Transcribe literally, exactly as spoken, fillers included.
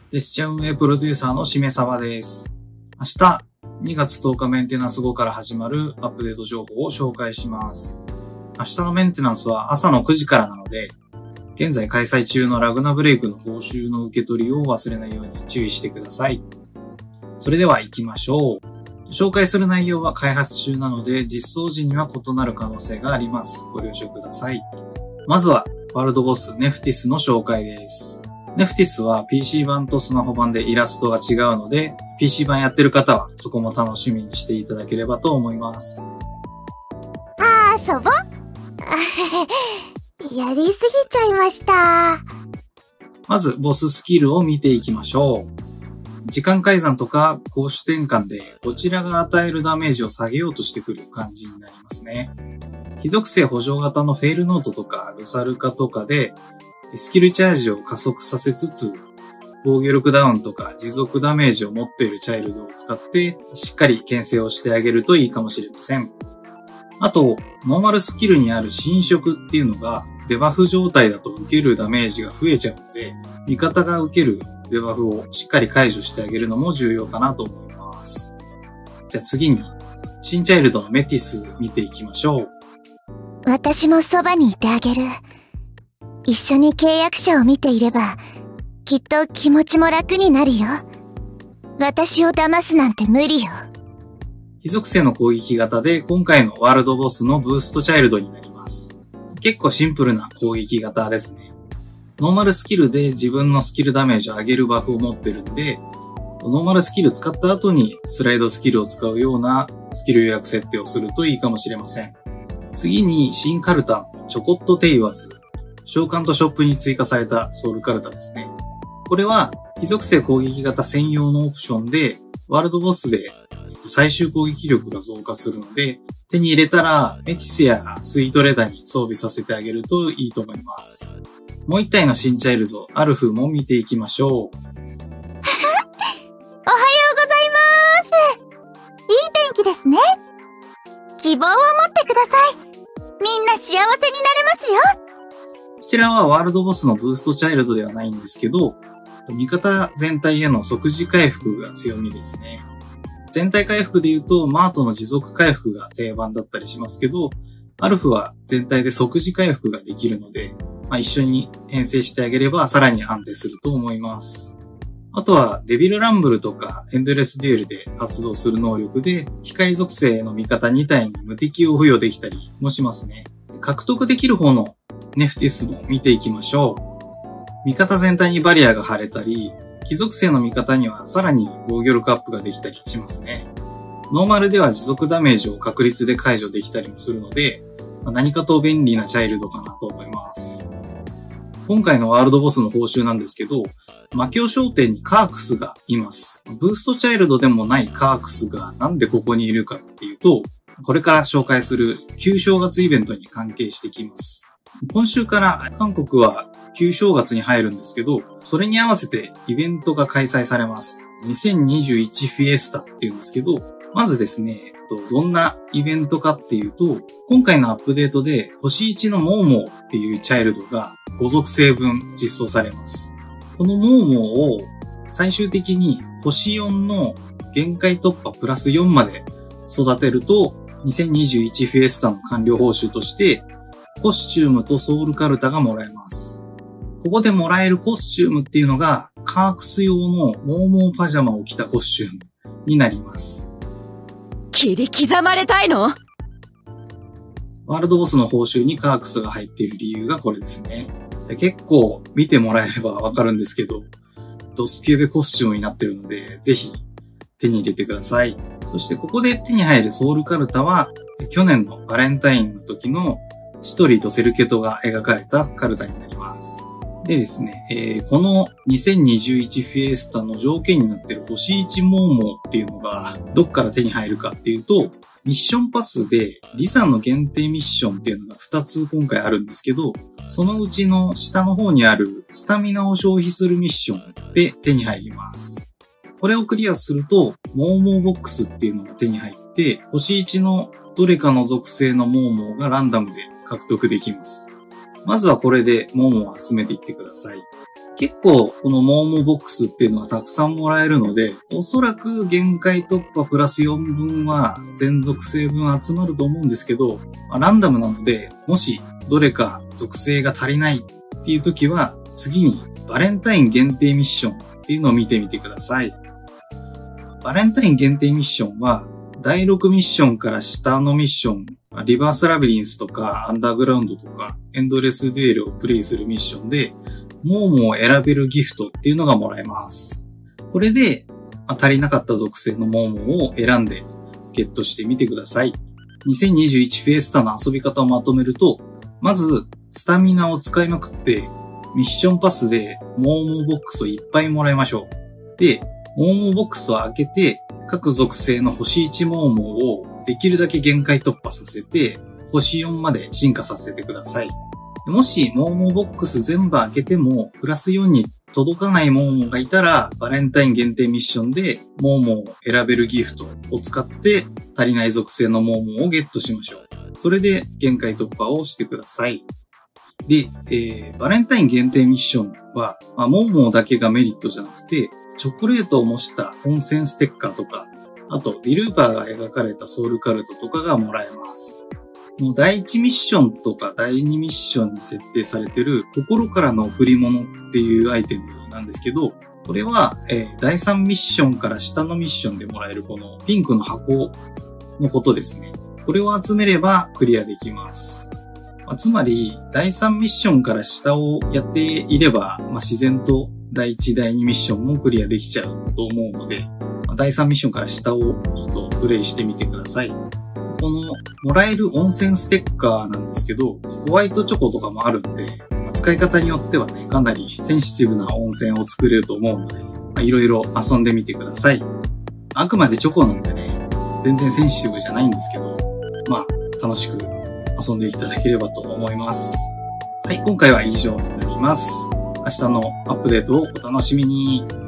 デスチャ運営プロデューサーのしめさばです。明日にがつとおかメンテナンス後から始まるアップデート情報を紹介します。明日のメンテナンスは朝のくじからなので、現在開催中のラグナブレイクの報酬の受け取りを忘れないように注意してください。それでは行きましょう。紹介する内容は開発中なので、実装時には異なる可能性があります。ご了承ください。まずは、ワールドボスネフティスの紹介です。ネフティスは ピーシー 版とスマホ版でイラストが違うので、ピーシー 版やってる方はそこも楽しみにしていただければと思います。 あー、遊ぼやりすぎちゃいました。 まず、ボススキルを見ていきましょう。時間改ざんとか攻守転換で、こちらが与えるダメージを下げようとしてくる感じになりますね。非属性補助型のフェイルノートとかルサルカとかで、スキルチャージを加速させつつ、防御力ダウンとか持続ダメージを持っているチャイルドを使って、しっかり牽制をしてあげるといいかもしれません。あと、ノーマルスキルにある侵食っていうのが、デバフ状態だと受けるダメージが増えちゃうので、味方が受けるデバフをしっかり解除してあげるのも重要かなと思います。じゃあ次に、新チャイルドのメティス見ていきましょう。 私もそばにいてあげる。一緒に契約者を見ていれば、きっと気持ちも楽になるよ。私を騙すなんて無理よ。 非属性の攻撃型で今回のワールドボスのブーストチャイルドになります。結構シンプルな攻撃型ですね。ノーマルスキルで自分のスキルダメージを上げるバフを持ってるんで、ノーマルスキル使った後にスライドスキルを使うようなスキル予約設定をするといいかもしれません。次に新カルタのちょこっとテイワズ。召喚とショップに追加されたソウルカルタですね。これは非属性攻撃型専用のオプションで、ワールドボスで最終攻撃力が増加するので、手に入れたらメティスやスイートレダに装備させてあげるといいと思います。もう一体の新チャイルド、アルフも見ていきましょう。おはようございます。いい天気ですね。希望を持ってください。みんな幸せになれますよ。 こちらはワールドボスのブーストチャイルドではないんですけど、味方全体への即時回復が強みですね。全体回復で言うと、マートの持続回復が定番だったりしますけど、アルフは全体で即時回復ができるので、まあ、一緒に編成してあげればさらに安定すると思います。あとはデビルランブルとかエンドレスデュエルで発動する能力で、光属性の味方に体に無敵を付与できたりもしますね。獲得できる方のネフティスも見ていきましょう。味方全体にバリアが張れたり、非属性の味方にはさらに防御力アップができたりしますね。ノーマルでは持続ダメージを確率で解除できたりもするので、何かと便利なチャイルドかなと思います。今回のワールドボスの報酬なんですけど、魔境商店にカークスがいます。ブーストチャイルドでもないカークスがなんでここにいるかっていうと、これから紹介する旧正月イベントに関係してきます。今週から韓国は旧正月に入るんですけど、それに合わせてイベントが開催されます。にせんにじゅういちフィエスタっていうんですけど、まずですね、どんなイベントかっていうと、今回のアップデートで星いちのモーモーっていうチャイルドがご属性分実装されます。このモーモーを最終的に星よんの限界突破プラスよんまで育てると、にせんにじゅういちフィエスタの完了報酬として、コスチュームとソウルカルタがもらえます。ここでもらえるコスチュームっていうのが、カークス用のモーモーパジャマを着たコスチュームになります。 切り刻まれたいの？ ワールドボスの報酬にカークスが入っている理由がこれですね。結構見てもらえればわかるんですけど、ドスケベコスチュームになってるので、ぜひ手に入れてください。そしてここで手に入るソウルカルタは、去年のバレンタインの時のシトリーとセルケトが描かれたカルタになります。でですね、えー、このにせんにじゅういちフィエスタの条件になっている星いちモーモーっていうのがどっから手に入るかっていうと、ミッションパスでリザの限定ミッションっていうのがふたつ今回あるんですけど、そのうちの下の方にあるスタミナを消費するミッションで手に入ります。これをクリアすると、モーモーボックスっていうのが手に入って、星いちのどれかの属性のモーモーがランダムで獲得できます。まずはこれでモーモーを集めていってください。 結構このモーモボックスっていうのはたくさんもらえるので、おそらく限界突破プラスよんぶんは全属性分集まると思うんですけど、まあ、ランダムなので、もしどれか属性が足りないっていう時は、次にバレンタイン限定ミッションっていうのを見てみてください。バレンタイン限定ミッションは、だいろくミッションから下のミッション、リバースラビリンスとかアンダーグラウンドとかエンドレスデュエルをプレイするミッションで、モーモを選べるギフトっていうのがもらえます。これで、まあ、足りなかった属性のモーモを選んでゲットしてみてください。にせんにじゅういちフェイスタの遊び方をまとめると、まず、スタミナを使いまくって、ミッションパスでモーモボックスをいっぱいもらいましょう。で、モーモボックスを開けて、各属性の星いちモーモをできるだけ限界突破させて、星よんまで進化させてください。もし、モーモボックス全部開けても、プラスよんに届かないモーモがいたら、バレンタイン限定ミッションで、モーモを選べるギフトを使って、足りない属性のモーモをゲットしましょう。それで、限界突破をしてください。で、えー、バレンタイン限定ミッションは、まあ、モーモだけがメリットじゃなくて、チョコレートを模した本戦ステッカーとか、あと、ディルーパーが描かれたソウルカルトとかがもらえます。もうだいいちミッションとかだいにミッションに設定されている心からの贈り物っていうアイテムなんですけど、これは、えー、だいさんミッションから下のミッションでもらえるこのピンクの箱のことですね。これを集めればクリアできます。まあ、つまり、だいさんミッションから下をやっていれば、まあ、自然とだいいち、だいにミッションもクリアできちゃうと思うので、まあ、だいさんミッションから下をちょっとプレイしてみてください。この、もらえる温泉ステッカーなんですけど、ホワイトチョコとかもあるんで、使い方によってはね、かなりセンシティブな温泉を作れると思うので、まあ、いろいろ遊んでみてください。あくまでチョコなんでね、全然センシティブじゃないんですけど、まあ、楽しく遊んでいただければと思います。はい、今回は以上になります。明日のアップデートをお楽しみに。